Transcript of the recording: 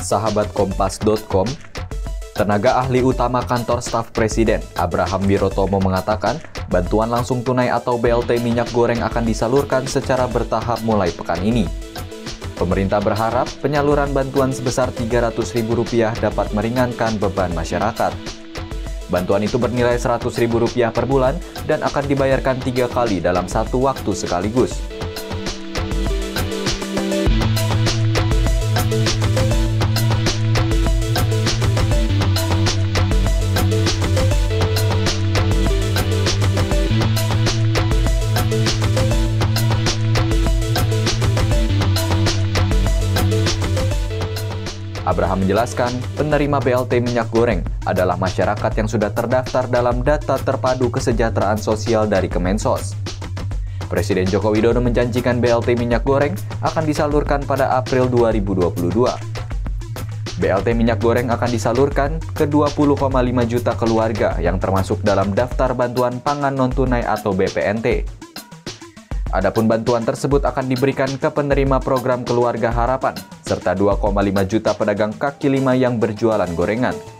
sahabatkompas.com, tenaga ahli utama kantor staf Presiden, Abraham Wirotomo mengatakan, bantuan langsung tunai atau BLT minyak goreng akan disalurkan secara bertahap mulai pekan ini. Pemerintah berharap penyaluran bantuan sebesar Rp300.000 dapat meringankan beban masyarakat. Bantuan itu bernilai Rp100.000 per bulan dan akan dibayarkan 3 kali dalam satu waktu sekaligus. Abraham menjelaskan, penerima BLT minyak goreng adalah masyarakat yang sudah terdaftar dalam data terpadu kesejahteraan sosial dari Kemensos. Presiden Joko Widodo menjanjikan BLT minyak goreng akan disalurkan pada April 2022. BLT minyak goreng akan disalurkan ke 20,5 juta keluarga yang termasuk dalam daftar bantuan pangan non-tunai atau BPNT. Adapun bantuan tersebut akan diberikan ke penerima program Keluarga Harapan, serta 2,5 juta pedagang kaki lima yang berjualan gorengan.